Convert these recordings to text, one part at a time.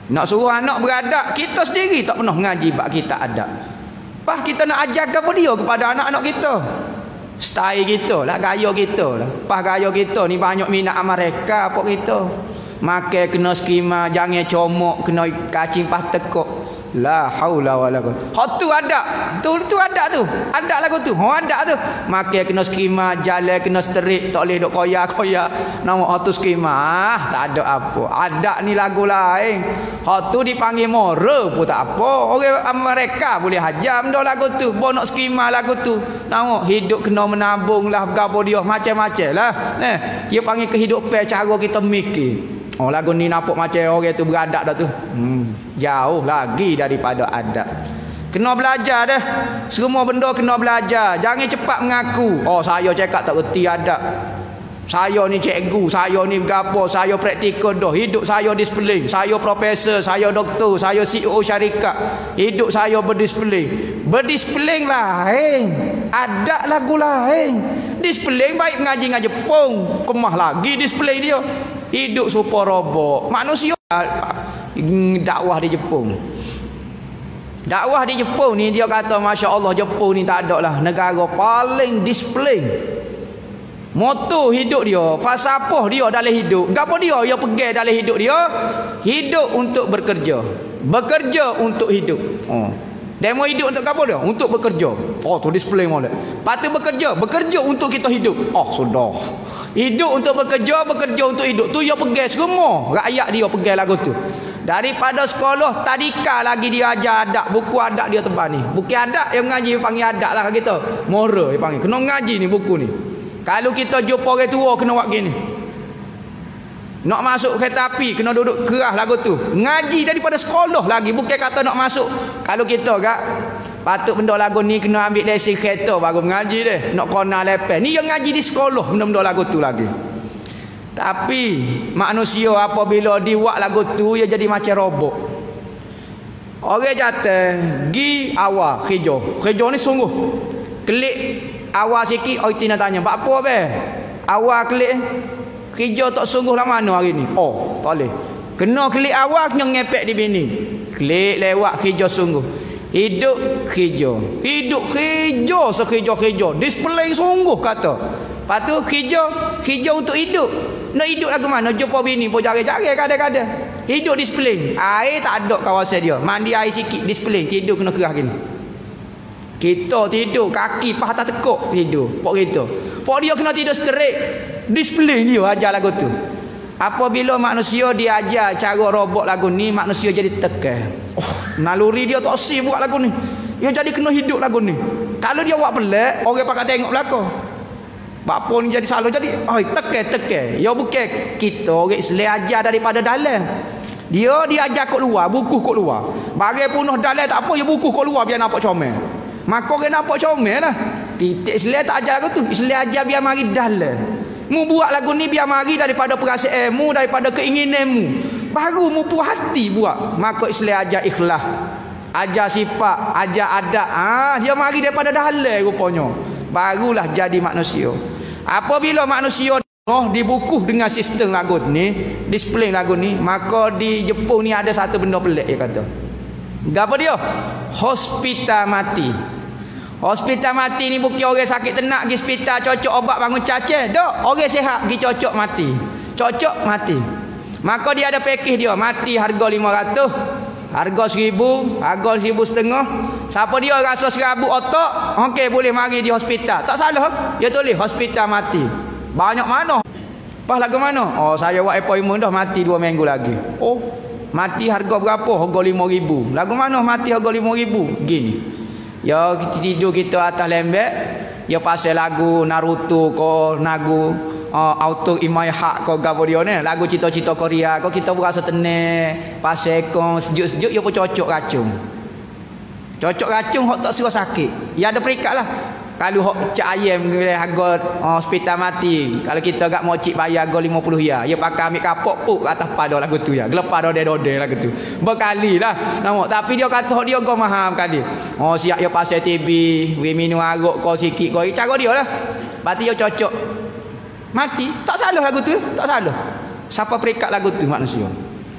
Nak suruh anak beradab, kita sendiri tak pernah mengaji bab kita adab. Pas kita nak ajarkan apa dia kepada anak-anak kita. Style kita lah, gaya kita lah. Pas gaya kita ni banyak minat mereka apa kita. Makan kena skima, jangan comok, kena kacing pas tekuk. La haula wala quwwata. Hak tu adab. Tu adab tu. Adab lagu tu. Adab tu. Makan kena skima, jalan kena sterik, tak boleh duk koyak-koyak. Nama hak tu skima. Tak ada apa. Adab ni lagu lain. Hak tu dipanggil moral pun tak apa. Orang mereka boleh hajar benda lagu tu. Bo nak skima lagu tu. Nama hidup kena menabung lah, gapo dia macam-macam lah. Dia panggil kehidupan cara kita mikir. Oh lagu ni nampak macam orang tu beradab dah tu. Jauh lagi daripada adab. Kena belajar dah. Semua benda kena belajar. Jangan cepat mengaku. Oh saya cakap tak reti adab. Saya ni cikgu, saya ni gapo, saya praktikal dah. Hidup saya disiplin. Saya profesor, saya doktor, saya CEO syarikat. Hidup saya berdisiplin. Berdisiplin lain. Adab lagu lain. Disiplin baik mengaji dengan Jepun. Kemah lagi disiplin dia. Hidup super robot. Manusia dakwah di Jepun. Dakwah di Jepun ni dia kata Masya Allah Jepun ni tak ada lah negara paling disiplin. Moto hidup dia, falsafah dia dalam hidup. Gapo dia pegang dalam hidup dia? Hidup untuk bekerja. Bekerja untuk hidup. Demo hidup untuk apa dia? Untuk bekerja. Oh tu disiplin molek. Patut bekerja untuk kita hidup. Oh sudah. Hidup untuk bekerja untuk hidup. Tu dia pegang semua. Rakyat dia pegang lagu tu. Daripada sekolah tadika lagi dia ajar adab. Buku adab dia tebal ni. Buku adab yang mengaji panggil adab lah kita. Moral dia panggil. Kena mengaji ni buku ni. Kalau kita jumpa orang tua kena buat gini. Nak masuk kereta api kena duduk kerah lagu tu. Ngaji daripada sekolah lagi. Bukan kata nak masuk. Kalau kita kak patut benda lagu ni kena ambil lesen kereta baru mengaji deh. Nak kena lepas. Ni yang ngaji di sekolah benda-benda lagu tu lagi. Tapi manusia apabila dibuat lagu tu ia jadi macam robot. Orang jatuh gi awal hijau. Hijau ni sungguh. Klik awal sikit orang tina tanya, "Pak apa be?" Awal klik hijau tak sungguh lah mana hari ni? Oh, tak boleh. Kena klik awal kena ngepek di bini. Klik lewat hijau sungguh. Hidup hijau. Hidup hijau sehijau-hijau. Display sungguh kata. Lepas tu hijau untuk hidup. Nak hidup lagu mana? Jumpa bini pun jari-jari kadang-kadang. Hidup disiplin. Air tak ada kawasan dia. Mandi air sikit disiplin. Tidur kena kerah gini. Kita tidur kaki paha tak tekuk tidur. Pok kita. Pok dia kena tidur straight. Disiplin dia ajar lagu tu. Apabila manusia diajar cara robot lagu ni, manusia jadi tekan. Oh, naluri dia tak sih buat lagu ni. Dia jadi kena hidup lagu ni. Kalau dia buat pelik, orang pakai tengok belakang. Bapa ni jadi salah jadi tekan. Ya bukan kita orang Islam ajar daripada dalam. Dia ajar kat luar, buku kat luar. Bagai punuh dalam tak apa, ya buku kat luar biar nampak comel. Maka orang nampak comel lah. Titik Islam tak ajar lagu tu. Islam ajar biar mari dalam. Mu buat lagu ni biar mari daripada perasaanmu, daripada keinginanmu. Baru mu puas hati buat. Maka Islam ajar ikhlas. Ajar sifat, ajar adab. Dia mari daripada dalam rupanya. Barulah jadi manusia. Apabila manusia dibukuh dengan sistem lagu ni, disiplin lagu ni, maka di Jepun ni ada satu benda pelik dia kata. Apa dia? Hospital mati. Hospital mati ni bukan orang sakit tenak pergi hospital cocok obat bangun cacat. Tak, orang sihat pergi cocok mati. Cocok mati. Maka dia ada pakej dia, mati harga 500. Harga 1,000, harga 1,500. Siapa dia rasa 1,000 otak, okey boleh mari di hospital. Tak salah. Dia tulis hospital mati. Banyak mana? Pas lagu mana? Oh, saya buat appointment dah mati 2 minggu lagi. Oh, mati harga berapa? Harga 5,000. Lagu mana mati harga 5,000? Gini. Ya tidur kita atas lembek, ya pasal lagu Naruto ko lagu auto imai hak ko gapo dia ni, lagu cita-cita Korea ko kita berasa tenang, pasal ko sejuk-sejuk ya pun cocok racun. Cocok racun hok tak suruh sakit. Ya ada perikat lah. Kalau hok cak ayam harga hospital mati, kalau kita gak mau cik bayar harga 50 ya, ya pakai ambil kapok puk kat atas pada lagu tu ya. Gelepar dode lagu tu. Berkali lah. Nampak tapi dia kata hok dia go mahal kali. Oh siap ya pasal TB, we minum arak kau sikit kau. Cara dia lah. Berarti dia cocok. Mati, tak salah lagu tu, tak salah. Siapa perikat lagu tu manusia?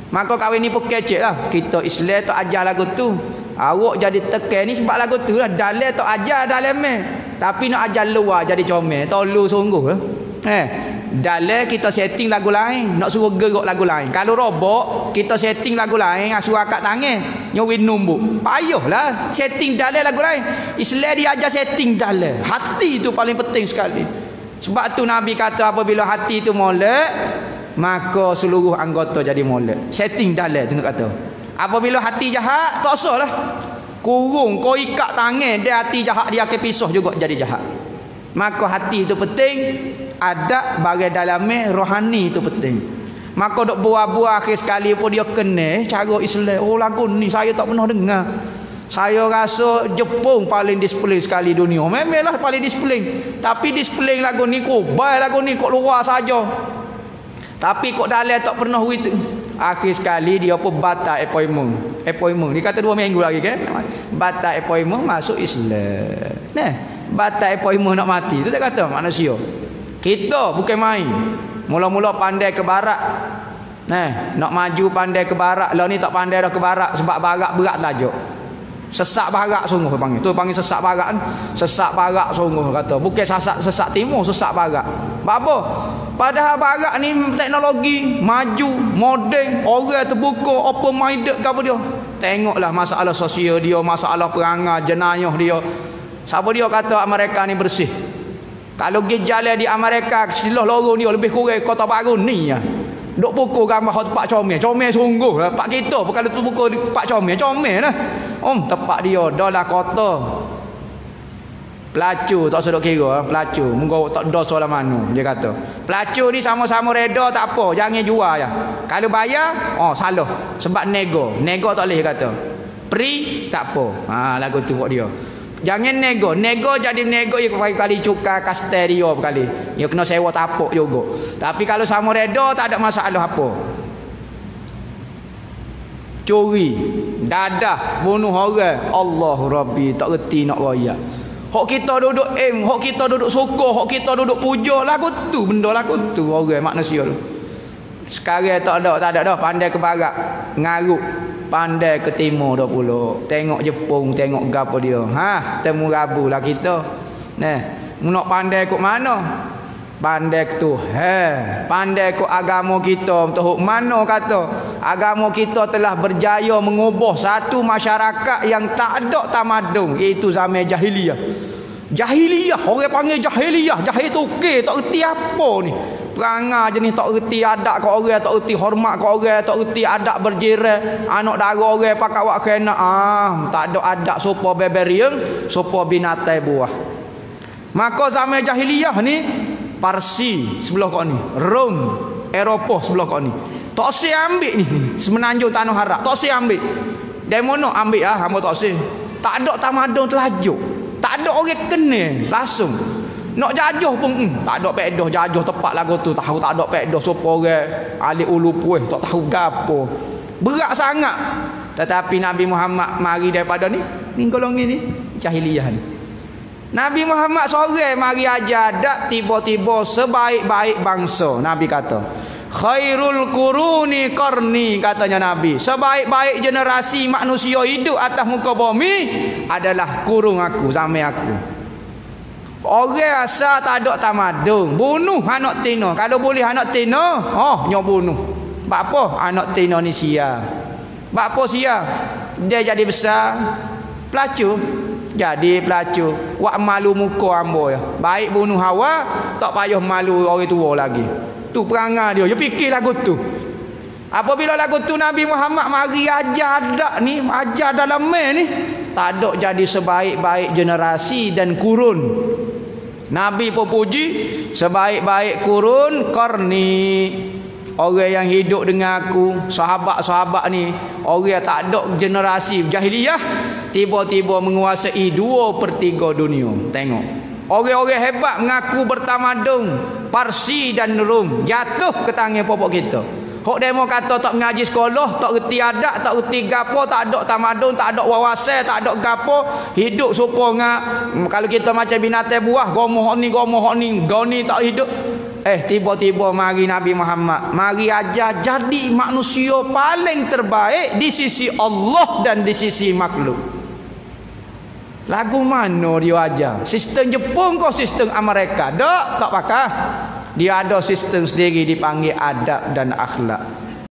Maka kahwin ni pun kecek lah. Kita Islam tak ajar lagu tu. Awak jadi tekan ni sebab lagu tu lah. Dalil tak ajar dalam tapi nak ajar luar jadi comel. Tolu sungguh lah. Dalil kita setting lagu lain, nak suruh gerak lagu lain. Kalau robot kita setting lagu lain, suruh akak tangan nyawin numbuk. Payahlah setting dalil lagu lain. Islam dia ajar setting dalil. Hati tu paling penting sekali. Sebab tu Nabi kata apabila hati tu molek, maka seluruh anggota jadi molek. Setting dalil tu nak kata. Apabila hati jahat, tak usah lah. Kurung, kau ikat tangan dia, hati jahat dia akan pisah juga jadi jahat. Maka hati itu penting, adab bagi dalamnya rohani itu penting. Maka dok buah-buah akhir sekali pun dia kena cara Islam. Oh lagu ni saya tak pernah dengar. Saya rasa Jepun paling display sekali dunia. Memanglah paling display. Tapi display lagu ni kubai lagu ni kok luar saja. Tapi kok dalam tak pernah itu. Akhir sekali dia pun batal appointment. Dia kata 2 minggu lagi kan. Batal appointment masuk Islam. Nah, batal appointment nak mati. Itu tak kata manusia. Kita bukan main. Mula-mula pandai ke barat. Nah, nak maju pandai ke barat. Lah ni tak pandai dah ke barat sebab barat berat lajuk. Sesak barat sungguh panggil. Tu panggil sesak barat kan. Sesak barat sungguh kata. Bukan sesak timur, sesak barat. Apa? Padahal barat ni teknologi maju, moden, orang terbuka, open minded ke apa dia. Tengoklah masalah sosial dia, masalah perangai, jenayah dia. Siapa dia kata Amerika ni bersih? Kalau pergi jalan di Amerika, silah lorong dia lebih kurang kota baru ni ya. Dok pukul gambar hot tempat comel. Comel sungguh lah. Tempat kita bukan tu pukul tempat comel. Comel lah. Tempat dia dah lah kota. Pelacur tak sedok kira. Pelacur. Mungkin tak dosa lah mana. Dia kata. Pelacur ni sama-sama reda tak apa. Jangan jual ya. Kalau bayar, salah. Sebab nego. Nego tak boleh kata. Pri tak apa. Lagu tu buat dia. Jangan nego. Nego jadi nego ya kali cukai kasterio kali. Ya kena sewa tapuk juga. Tapi kalau sama reda tak ada masalah apa. Curi, dadah, bunuh orang. Allah Rabbi tak reti nak royak. Hak kita duduk hak kita duduk syukur, hak kita duduk puja lagu tu, benda lagu tu orang manusia tu. Sekarang tak ada dah pandai ke barat, ngaruk. Pandai ke timur dah pula. Tengok Jepun, tengok gapo dia. Temu rabu lah kita. Nah, nak pandai ke mana? Pandai ke Tuhan. Pandai ke agama kita. Entah mana kata. Agama kita telah berjaya mengubah satu masyarakat yang tak ada tamadun. Iaitu zaman jahiliyah. Jahiliyah. Orang panggil jahiliyah. Jahil tu okey. Tak erti apa ni. Perangai jenis tak erti adab ke orang, tak erti hormat ke orang, tak erti adab berjiran, anak dara orang pakai wak kena. Tak ada adab sopa beberiang, sopa binatang buah. Maka zaman jahiliyah ni Parsi sebelah kau ni, Rom, Eropah sebelah kau ni. Tak usah ambil ni semenanjung tanah harap. Tak usah ambil. Demo nak ambil hamba tak usah. Tak ada tamadun telajuk. Tak ada orang kena langsung. Nak jajuh pun tak ada pedoh jajuh tepat lagu tu tahu tak ada pedoh sopo orang ahli ulu puih tak tahu gapo. Berat sangat. Tetapi Nabi Muhammad mari daripada ni golongan ni jahiliyah ni. Nabi Muhammad sore mari ajar dak tiba-tiba sebaik-baik bangsa. Nabi kata, khairul quruni qarni, katanya Nabi. Sebaik-baik generasi manusia hidup atas muka bumi adalah kurung aku, zaman aku. Orang asal tak ada tamadun, bunuh anak tino. Kalau boleh anak tino, nyo bunuh. Bak apa anak tino ni sia? Bak apa sia? Dia jadi besar pelacur. Jadi pelacur. Wak malu muka ambo ya. Baik bunuh Hawa, tak payah malu orang tua lagi. Tu perangai dia. Dia fikir lagu tu. Apabila lagu tu Nabi Muhammad mari ajar adak ni, ajar dalam ni, tak ada jadi sebaik-baik generasi dan kurun. Nabi pun puji sebaik-baik kurun qarni. Orang yang hidup dengan aku, sahabat-sahabat ni, orang tak ada generasi jahiliyah tiba-tiba menguasai 2/3 dunia. Tengok. Orang-orang hebat mengaku bertamadun, Parsi dan Rom jatuh ke tangan popok kita. Hok demo kata tak mengaji sekolah, tak reti adab, tak reti gapo, tak ada tamadun, tak ada wawasan, tak ada gapo, hidup serupa ngak kalau kita macam binatang buah, gomoh ni, goni tak hidup. tiba-tiba mari Nabi Muhammad mari ajar jadi manusia paling terbaik di sisi Allah dan di sisi makhluk. Lagu mana dia ajar? Sistem Jepun ke sistem Amerika? Tak pakai. Dia ada sistem sendiri dipanggil adab dan akhlak.